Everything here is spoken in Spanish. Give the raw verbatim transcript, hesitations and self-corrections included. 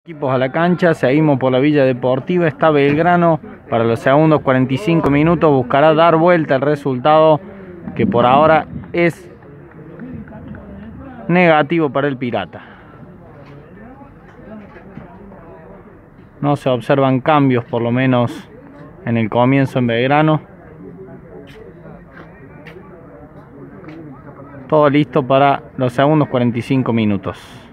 Equipos a la cancha, seguimos por la Villa Deportiva, está Belgrano para los segundos cuarenta y cinco minutos, buscará dar vuelta el resultado que por ahora es negativo para el Pirata. No se observan cambios, por lo menos en el comienzo en Belgrano. Todo listo para los segundos cuarenta y cinco minutos.